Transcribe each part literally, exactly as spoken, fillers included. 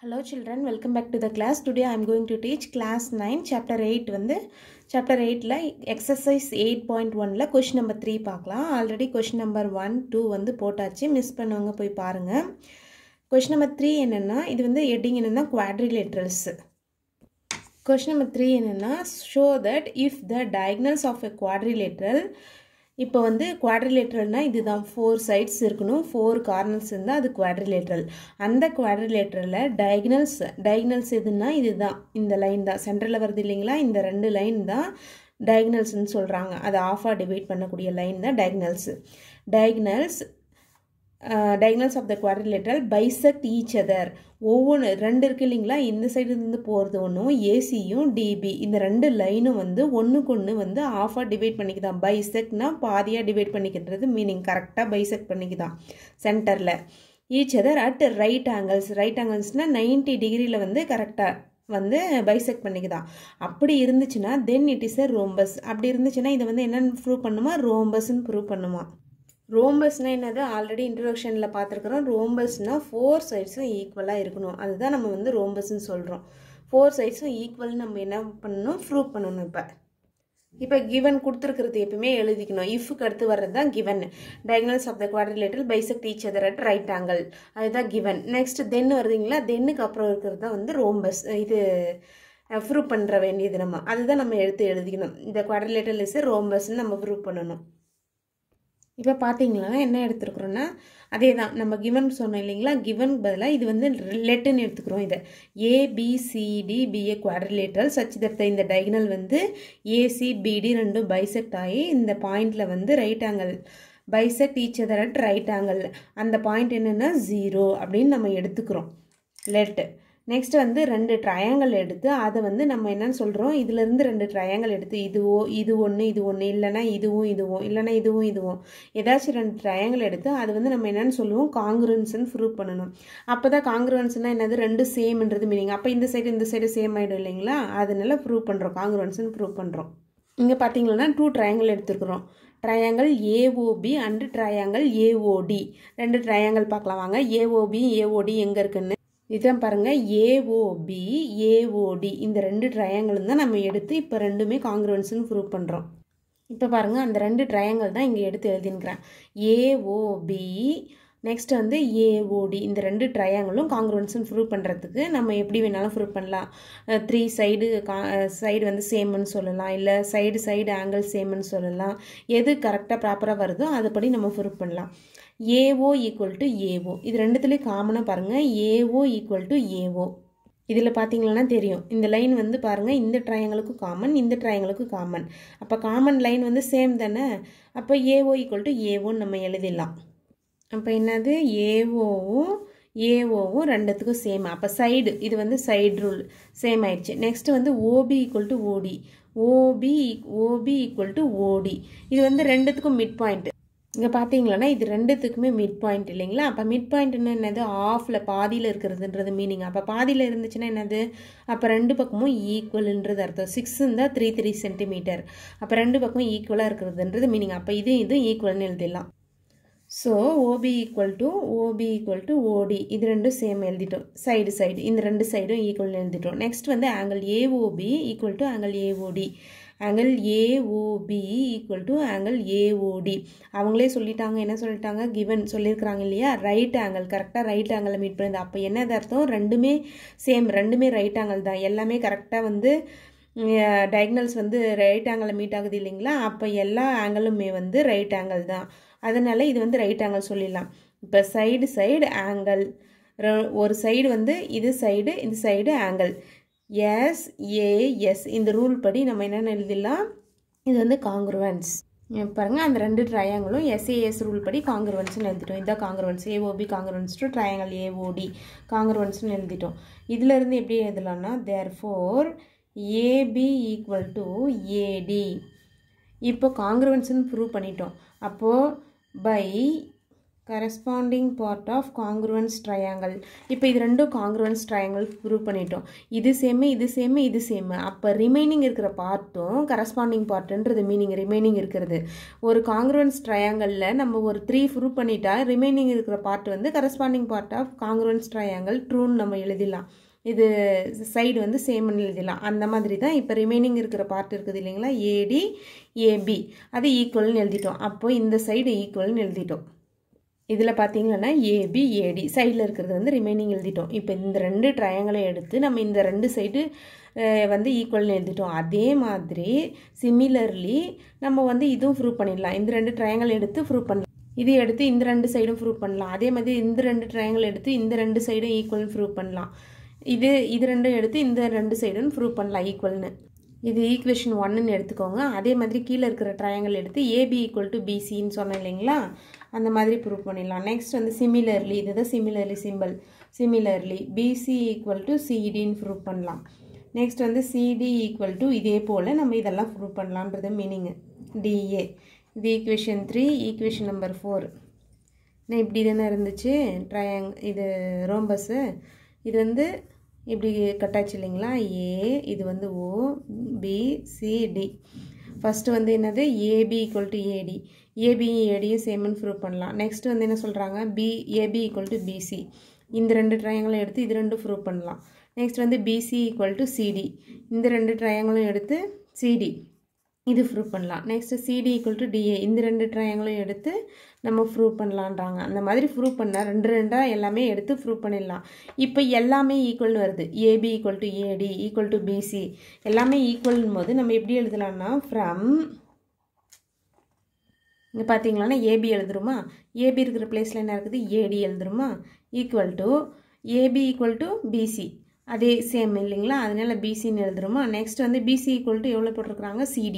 Hello children, welcome back to the class. Today I am going to teach class nine chapter eight வந்து chapter eight ல exercise eight point one ல question number three பார்க்கலாம். Already question number one, two வந்து போட்டாச்சு. Miss பண்ணவங்க போய் பாருங்க. Question number three என்னன்னா இது வந்து heading என்னன்னா quadrilaterals. Question number three என்னன்னா show that if the diagonals of a quadrilateral இப்போ வந்து quadrilateralனா இதுதான் four sides இருக்கணும் four corners இருந்தா அது quadrilateral அந்த quadrilateralல diagonals diagonals எதுனா இதுதான் இந்த லைன் தான் சென்டர்ல வருது இல்லீங்களா இந்த ரெண்டு லைன் தான் diagonals னு சொல்றாங்க அது half ஆ டிவைட் பண்ணக்கூடிய லைன் தான் diagonals diagonals Uh, diagonals of the quadrilateral bisect each other ஒவ்வொரு ரெண்டு இருக்கு இல்லீங்களா இந்த சைடு இருந்து போறது ஒண்ணும் A C யும் D B இந்த ரெண்டு லைனும் வந்து ஒண்ணுக்கு ஒண்ணு வந்து half ஆ டிவைட் பண்ணிக்குதான் bisectனா பாதியா டிவைட் பண்ணிக்கிறது மீனிங் கரெக்ட்டா bisect பண்ணிக்குதான் சென்டர்ல each other at right angles right anglesனா ninety டிகிரில வந்து கரெக்ட்டா வந்து bisect பண்ணிக்குதான் அப்படி இருந்துச்சுனா then it is a rhombus அப்படி இருந்துச்சுனா இத வந்து என்னன்னு ப்ரூவ் பண்ணுமா rhombus னு ப்ரூவ் பண்ணுமா Rhombus na என்னது ஆல்ரெடி இன்ட்ரோடக்ஷன்ல பாத்துக்கறோம் rhombus na four sides ஈக்குவலா இருக்கணும் அதுதான் நம்ம வந்து rhombus னு சொல்றோம் four sides ஈக்குவல் நம்ம என்ன பண்ணனும் ப்ரூவ் பண்ணனும் இப்ப இப்ப given கொடுத்திருக்கிறது எப்பவுமே எழுதிக்கணும் if க்கு அடுத்து வர்றது தான் given diagonals of the quadrilateral bisect each other at right angle அதுதான் given next then வருதுங்களா then க்கு அப்புறம் இருக்குறது தான் வந்து rhombus இது ப்ரூவ் பண்ற வேண்டியது நம்ம அதுதான் நம்ம எடுத்து எழுதிக்கணும் இந்த quadrilateral is a rhombus னு நம்ம ப்ரூவ் பண்ணனும் இப்போ பாத்தீங்களா என்ன எடுத்துக்கறோம்னா அதேதான் நம்ம given சொன்னோம் இல்லீங்களா given பதிலா இது வந்து let ன்னு எடுத்துக்கறோம் இத A B C D be a quadrilateral such that இந்த diagonal வந்து A C B D ரெண்டும் bisect ஆகி இந்த பாயிண்ட்ல வந்து right angle bisect each other at right angle அந்த பாயிண்ட் என்னன்னா zero அப்படினு நம்ம எடுத்துக்கறோம் let next வந்து ரெண்டு triangle எடுத்து அத வந்து நம்ம என்னன்னு சொல்றோம் இதில இருந்து ரெண்டு triangle எடுத்து இதுவோ இது ஒன்னு இது ஒன்னு இல்லனா இதுவும் இதுவும் இல்லனா இதுவும் இதுவும் ஏதாச்சும் ரெண்டு triangle எடுத்து அது வந்து நம்ம என்னன்னு சொல்லுவோம் congruence னு ப்ரூவ் பண்ணனும் அப்பதான் congruenceனா என்னது ரெண்டு சேம்ன்றது மீனிங் அப்ப இந்த சைடு இந்த சைடு சேம் ஆயிடும் இல்லீங்களா அதனால ப்ரூவ் பண்றோம் congruence னு ப்ரூவ் பண்றோம் இங்க பாத்தீங்கன்னா two triangle எடுத்துக்கறோம் triangle A O B and triangle A O D ரெண்டு triangle பார்க்கலாம் வாங்க A O B A O D எங்க இருக்குன்னு இதான் பாருங்க A O B A O D இந்த ரெண்டு triangle தான் நம்ம எடுத்து இப்ப ரெண்டுமே congruence னு ப்ரூவ் பண்றோம் இப்ப பாருங்க அந்த ரெண்டு triangle தான் இங்க எடுத்து எழுதின்க்கறேன் A O B next வந்து A O D இந்த ரெண்டு triangleம் congruence னு ப்ரூவ் பண்றதுக்கு நம்ம எப்படி வேணாலும் ப்ரூவ் பண்ணலாம் three side side வந்து சேம் னு சொல்லலாம் இல்ல side side angle சேம் னு சொல்லலாம் எது கரெக்ட்டா ப்ராப்பரா வருதோ அதுபடி நம்ம ப்ரூவ் பண்ணலாம் A O equal to A O இது ரெண்டுத்துலயே காமனா பாருங்க A O equal to A O இதுல பாத்தீங்கன்னா தெரியும் இந்த லைன் வந்து பாருங்க இந்த ட்ரையாங்கிளுக்கு காமன் இந்த ட்ரையாங்கிளுக்கு காமன் அப்ப காமன் லைன் வந்து சேம் தானே அப்ப A O equal to A O நம்ம எழுதிடலாம் அப்ப என்னது A O வும் A O வும் ரெண்டுத்துக்கும் சேம் அப்ப சைடு இது வந்து சைடு ரூல் சேம் ஆயிடுச்சு நெக்ஸ்ட் வந்து O B equal to O D O B O B equal to O D இது வந்து ரெண்டுத்துக்கும் மிட் பாயிண்ட் இங்க பாத்தீங்களா இது ரெண்டுத்துக்குமே மிட் பாயிண்ட் இல்லீங்களா அப்ப மிட் பாயிண்ட்னா என்னது ஆஃப்ல பாதியில இருக்குதுன்றது மீனிங் அப்ப பாதியில இருந்துச்சுனா என்னது அப்ப ரெண்டு பக்கமும் ஈக்குவல்ன்றது அர்த்தம் six ன்னா three three சென்டிமீட்டர் அப்ப ரெண்டு பக்கமும் ஈக்குவலா இருக்குதுன்றது மீனிங் அப்ப இது இது ஈக்குவல்னு எழுதிடலாம் so O B equal to O B equal to O D இது ரெண்டும் சேம் எழுதிட்டோம் சைடு சைடு இந்த ரெண்டு சைடும் ஈக்குவல்னு எழுதிட்டோம் நெக்ஸ்ட் வந்து angle A O B equal to angle A O D angle A O B equal to angle A O D அவங்களே சொல்லிட்டாங்க என்ன சொல்லிட்டாங்க given சொல்லிருக்காங்க இல்லையா ரைட் angle கரெக்ட்டா ரைட் angle மீட் பண்ணுது அப்ப என்ன அர்த்தம் ரெண்டுமே சேம் ரெண்டுமே ரைட் angle தான் எல்லாமே கரெக்ட்டா வந்து diagonals வந்து ரைட் angle மீட் ஆகுது இல்லீங்களா அப்ப எல்லா ஆங்கிளுமே வந்து ரைட் angle தான் அதனால இது வந்து ரைட் angle சொல்லிடலாம் இப்ப சைடு சைடு angle ஒரு சைடு வந்து இது சைடு இந்த side angle S A S இந்த ரூல் படி நம்ம என்ன எழுதிடலாம் இது வந்து congruence பாருங்க அந்த ரெண்டு ட்ரையாங்கிளும் S A S ரூல் படி congruence னு எழுதிட்டோம் இத congruence A O B congruence to triangle A O D congruence னு எழுதிட்டோம் இதில இருந்து எப்படி எழுதலாம்னா therefore A B equal to A D இப்போ congruence னு ப்ரூவ் பண்ணிட்டோம் அப்போ by corresponding part of congruence triangle. இப்போ இது ரெண்டும் congruence triangle prove பண்ணிட்டோம். இது சேம் இது சேம் இது சேம். அப்ப ரிமைனிங் இருக்கிற பார்ட்டும் corresponding பார்ட்ன்றது மீனிங் ரிமைனிங் இருக்கிறது. ஒரு congruence triangleல நம்ம ஒரு three prove பண்ணிட்டா ரிமைனிங் இருக்கிற பார்ட் வந்து corresponding part of congruence triangle true நம்ம எழுதிடலாம். இது சைடு வந்து சேம்னு எழுதிடலாம். அந்த மாதிரி தான் இப்போ ரிமைனிங் இருக்கிற பார்ட் இருக்குது இல்லைங்களா, ஏடி ஏபி அது ஈக்குவல்னு எழுதிட்டோம். அப்போ இந்த சைடு ஈக்குவல்னு எழுதிட்டோம். இதில் பார்த்தீங்கன்னா ஏபி ஏடி சைடில் இருக்கிறது வந்து ரிமைனிங் எழுதிட்டோம். இப்போ இந்த ரெண்டு ட்ரையாங்கிளை எடுத்து நம்ம இந்த ரெண்டு சைடு வந்து ஈக்குவல்னு எழுதிட்டோம். அதே மாதிரி சிமிலர்லி நம்ம வந்து இதுவும் ப்ரூவ் பண்ணிடலாம். இந்த ரெண்டு ட்ரையாங்கிள் எடுத்து ப்ரூவ் பண்ணலாம். இது எடுத்து இந்த ரெண்டு சைடும் ப்ரூவ் பண்ணலாம். அதே மாதிரி இந்த ரெண்டு ட்ரையாங்கிள் எடுத்து இந்த ரெண்டு சைடும் ஈக்குவல்னு ப்ரூவ் பண்ணலாம். இது இது ரெண்டும் எடுத்து இந்த ரெண்டு சைடும் ப்ரூவ் பண்ணலாம் ஈக்குவல்னு. இது ஈக்குவேஷன் ஒன்றுன்னு எடுத்துக்கோங்க. அதே மாதிரி கீழே இருக்கிற ட்ரையாங்கிள் எடுத்து ஏபி ஈக்குவல் டு பிசின்னு சொன்னேன் இல்லைங்களா, அந்த மாதிரி ப்ரூவ் பண்ணிடலாம். நெக்ஸ்ட் வந்து சிமிலர்லி, இதுதான் similarly simple. Similarly BC equal to சிடின்னு ப்ரூவ் பண்ணலாம். நெக்ஸ்ட் வந்து சிடி ஈக்குவல் டு இதே போல் நம்ம இதெல்லாம் ப்ரூவ் பண்ணலான்றது மீனிங்கு. டிஏ இது equation three. Equation number four நான் இப்படி தானே இருந்துச்சு ட்ரையாங் இது ரோம்பஸு. இது வந்து இப்படி கட்டாச்சு இல்லைங்களா, ஏ இது வந்து O B C D. First வந்து என்னது AB equal to AD. AB ஏடியும் சேம்னு ப்ரூவ் பண்ணலாம். நெக்ஸ்ட் வந்து என்ன சொல்கிறாங்க, B AB equal to BC. இந்த ரெண்டு ட்ரையாங்கிளும் எடுத்து இது ரெண்டும் ப்ரூவ் பண்ணலாம். நெக்ஸ்ட் வந்து பிசி ஈக்குவல் டு சிடி. இந்த ரெண்டு ட்ரையாங்கிளும் எடுத்து சிடி இது ப்ரூவ் பண்ணலாம். Next CD equal to DA. இந்த ரெண்டு ட்ரையாங்கிளும் எடுத்து நம்ம ப்ரூவ் பண்ணலான்றாங்க. அந்த மாதிரி ப்ரூவ் பண்ணால் ரெண்டு ரெண்டாக எல்லாமே எடுத்து ப்ரூவ் பண்ணிடலாம். இப்போ எல்லாமே ஈக்குவல்னு வருது. AB equal to AD equal to BC எல்லாமே ஈக்குவல்னும் போது நம்ம எப்படி எழுதலாம்னா ஃப்ரம் இங்கே பார்த்தீங்களான்னா ஏபி எழுதுருமா, ஏபி இருக்கிற பிளேஸில் என்ன இருக்குது ஏடி எழுதுருமா, equal to AB equal to BC அதே சேம் இல்லைங்களா, அதனால பிசின்னு எழுதுருமா. நெக்ஸ்ட் வந்து பிசி ஈக்குவல் டு எவ்வளோ போட்டிருக்கிறாங்க சிடி.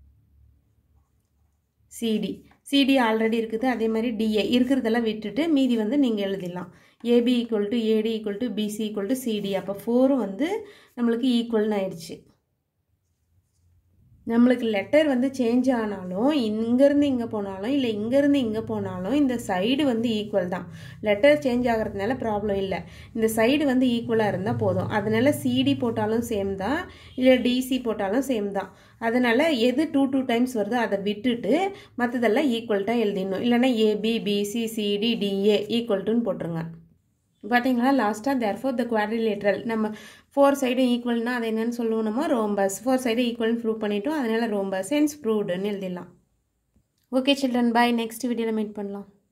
சிடி சிடி ஆல்ரெடி இருக்குது. அதே மாதிரி டிஏ இருக்கிறதெல்லாம் விட்டுட்டு மீதி வந்து நீங்கள் எழுதிடலாம். AB equal to AD equal to BC equal to CD. அப்போ ஃபோரும் வந்து நம்மளுக்கு ஈக்குவல்னு ஆயிடுச்சு. நம்மளுக்கு லெட்டர் வந்து சேஞ்ச் ஆனாலும் இங்கேருந்து இங்கே போனாலும் இல்லை இங்கேருந்து இங்கே போனாலும் இந்த சைடு வந்து ஈக்குவல் தான். லெட்டர் சேஞ்ச் ஆகிறதுனால ப்ராப்ளம் இல்லை. இந்த சைடு வந்து ஈக்குவலாக இருந்தால் போதும். அதனால சிடி போட்டாலும் சேம் தான், இல்லை டிசி போட்டாலும் சேம் தான். அதனால் எது டூ டூ டைம்ஸ் வருதோ அதை விட்டுட்டு மற்றதெல்லாம் ஈக்குவல்ட்டாக எழுதிடணும். இல்லைன்னா ஏபி பிசி சிடி டிஏ ஈக்குவல்ட்டுன்னு போட்டுருங்க. பார்த்தீங்களா லாஸ்ட்டாக தேர்ஃபோர் த குவாட்ரிலேட்ரல் நம்ம ஃபோர் சைடும் ஈக்குவல்னா அது என்னன்னு சொல்லுவோம், நம்ம ரோம்பஸ். ஃபோர் சைடும் ஈக்குவல்னு ப்ரூவ் பண்ணிட்டோம், அதனால ரோம்பஸ் ஹென்ஸ் ப்ரூவ்டுன்னு எழுதிடலாம். Okay children, bye. நெக்ஸ்ட் வீடியோவில் மீட் பண்ணலாம்.